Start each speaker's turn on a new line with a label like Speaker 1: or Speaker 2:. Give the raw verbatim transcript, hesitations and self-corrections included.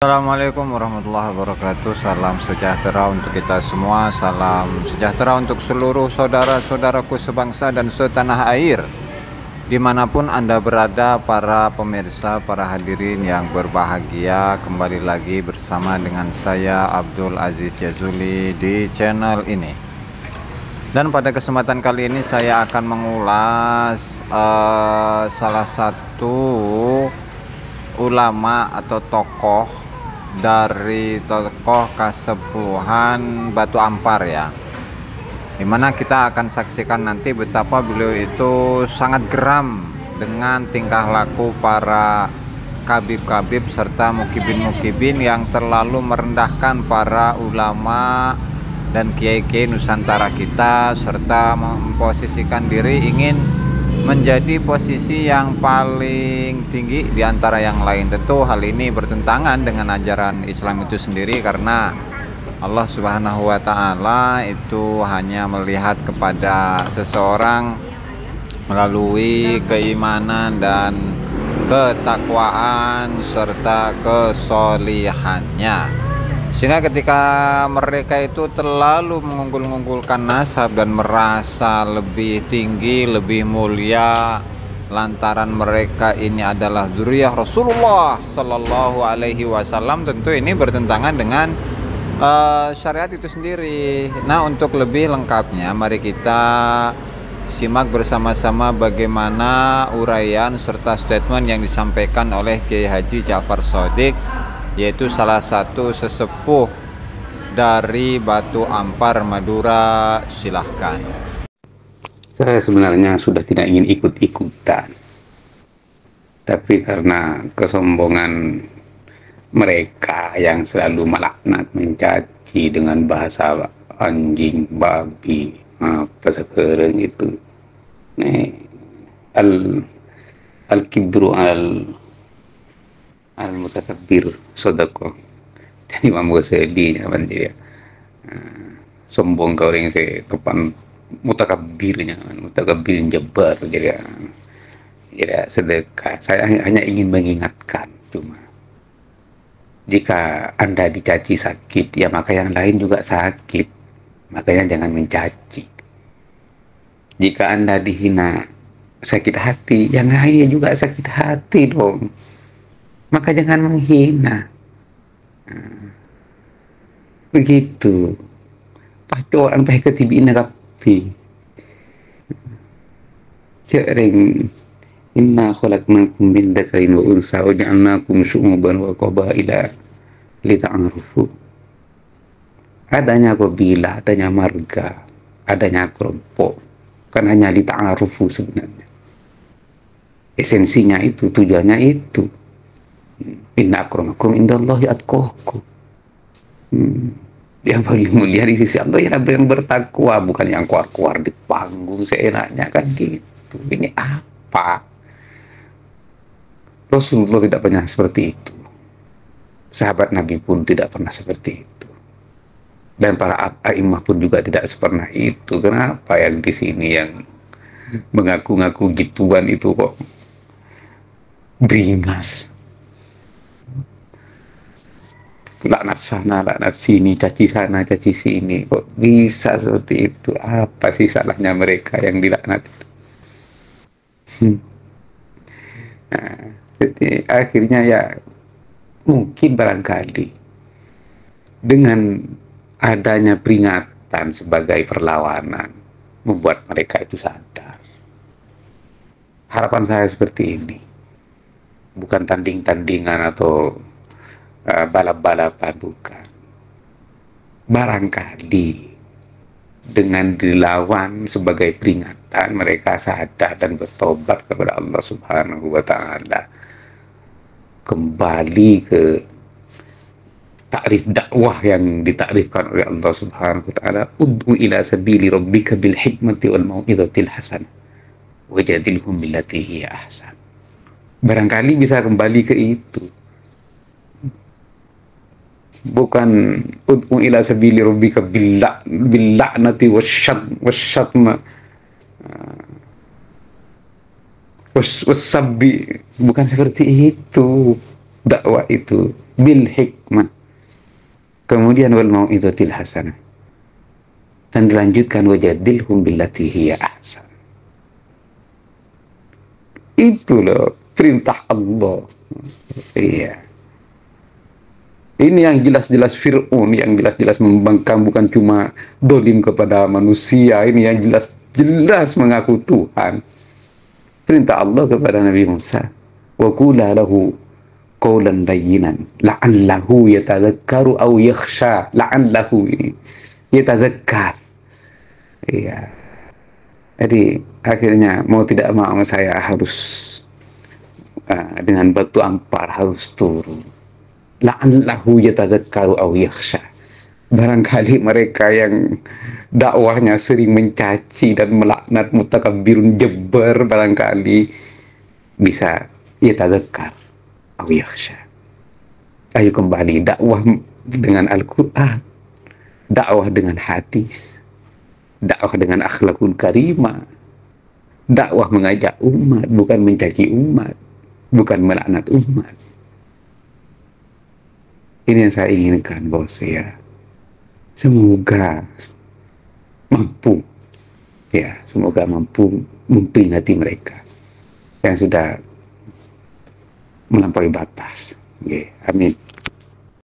Speaker 1: Assalamualaikum warahmatullahi wabarakatuh. Salam sejahtera untuk kita semua. Salam sejahtera untuk seluruh saudara-saudaraku sebangsa dan setanah air, dimanapun Anda berada, para pemirsa, para hadirin yang berbahagia. Kembali lagi bersama dengan saya Abdul Aziz Jazuli di channel ini. Dan pada kesempatan kali ini saya akan mengulas uh, salah satu ulama atau tokoh dari tokoh kesepuluhan Batu Ampar, ya, dimana kita akan saksikan nanti betapa beliau itu sangat geram dengan tingkah laku para kabib-kabib serta mukibin-mukibin yang terlalu merendahkan para ulama dan kiai-kiai Nusantara kita, serta memposisikan diri ingin menjadi posisi yang paling tinggi di antara yang lain. Tentu hal ini bertentangan dengan ajaran Islam itu sendiri, karena Allah Subhanahu wa Ta'ala itu hanya melihat kepada seseorang melalui keimanan dan ketakwaan serta kesolihannya. Sehingga ketika mereka itu terlalu mengunggul-unggulkan nasab dan merasa lebih tinggi, lebih mulia, lantaran mereka ini adalah dzurriyyah Rasulullah Sallallahu Alaihi Wasallam, tentu ini bertentangan dengan uh, syariat itu sendiri. Nah, untuk lebih lengkapnya, mari kita simak bersama-sama bagaimana uraian serta statement yang disampaikan oleh Kiai Haji Ja'far Shadiq, yaitu salah satu sesepuh dari Batu Ampar, Madura. Silahkan.
Speaker 2: Saya sebenarnya sudah tidak ingin ikut-ikutan, tapi karena kesombongan mereka yang selalu melaknat, mencaci dengan bahasa anjing, babi, apa sekarang itu, nih al al kibru al al mutakabbir sodako. Jadi Imam Ghazali nyaman dia uh, sombong kau yang saya topan mutakabbirnya, mutakabbir jabar. Jadi jadi sedekah. Saya hanya, hanya ingin mengingatkan, cuma jika Anda dicaci sakit, ya maka yang lain juga sakit, makanya jangan mencaci. Jika Anda dihina sakit hati, yang lainnya juga sakit hati dong, maka jangan menghina. Nah, begitu. Pacoran pakai ketibiin nagapi. Sering inna khalaqnakum min dzakarin wa unsa wa ja'alnakum syu'uban wa qabaila lita'arufu. Adanya qabila, adanya marga, adanya kelompok, kan hanya lita'arufu sebenarnya. Esensinya itu, tujuannya itu. Inna akramakum indallahi atqakum. Hmm. Yang paling mulia di sisi Allah ya yang bertakwa, bukan yang keluar-keluar di panggung seenaknya, kan gitu. Ini apa? Rasulullah tidak pernah seperti itu. Sahabat Nabi pun tidak pernah seperti itu. Dan para a'imah pun juga tidak pernah itu. Kenapa yang di sini yang mengaku-ngaku gituan itu kok beringas? Laknat sana, laknat sini, caci sana, caci sini. Kok bisa seperti itu? Apa sih salahnya mereka yang dilaknat itu? Hmm. Nah, jadi akhirnya ya mungkin barangkali dengan adanya peringatan sebagai perlawanan membuat mereka itu sadar. Harapan saya seperti ini. Bukan tanding-tandingan atau Uh, balap-balapan, bukan. Barangkali dengan dilawan sebagai peringatan, mereka sadar dan bertobat kepada Allah Subhanahu wa Ta'ala, kembali ke takrif dakwah yang ditakrifkan oleh Allah Subhanahu wa Ta'ala, ud'u ila sabili rabbika bil hikmati wal mau'izatil hasanah wajadilhum billati hiya ahsan. Barangkali bisa kembali ke itu, bukan ud'u ila sabili rabbika billah billa'nati wasyat wasyatma was wasabbi, bukan seperti itu dakwah itu. bil hikmah. Kemudian wal mau'izatil hasanah. Dan dilanjutkan wajadilhum billati hiya ahsan. Itu loh perintah Allah. Iya. Ini yang jelas-jelas Fir'aun, yang jelas-jelas membangkang, bukan cuma dolim kepada manusia. Ini yang jelas-jelas mengaku Tuhan. Perintah Allah kepada Nabi Musa. Wa qula lahu qawlan layyinan la'allahu yatadzakkaru aw yakhsha. La'allahu ini yatadzakkar. Iya. Jadi akhirnya mau tidak mau saya harus uh, dengan batu ampar harus turun. La'allahu yatadzakkaru aw yakhsha. Barangkali mereka yang dakwahnya sering mencaci dan melaknat mutakabbirun jebbar, barangkali bisa yatadzakkar aw yakhsha. Ayo kembali dakwah dengan Al-Qur'an, dakwah dengan hadis, dakwah dengan akhlakul karimah, dakwah mengajak umat, bukan mencaci umat, bukan melaknat umat. Ini yang saya inginkan, bos ya. Semoga mampu, ya, semoga mampu memperingati mereka yang sudah melampaui batas. Okay, amin.